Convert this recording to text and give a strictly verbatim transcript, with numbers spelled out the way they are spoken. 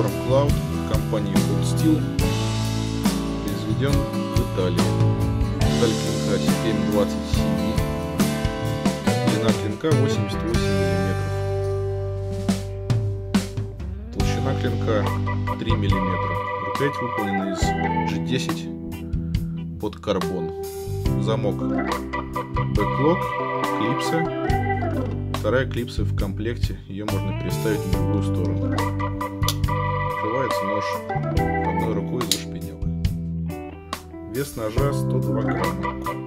Storm Cloud компании Cold Steel, произведен в Италии. Сталь клинка семь двадцать си ви, длина клинка восемьдесят восемь миллиметров, толщина клинка три миллиметра, рукоять выполнена из джи десять под карбон, замок бэклок, клипса. Вторая клипса в комплекте, ее можно переставить на другую сторону. Открывается нож одной рукой за шпинел. Вес ножа сто два грамма.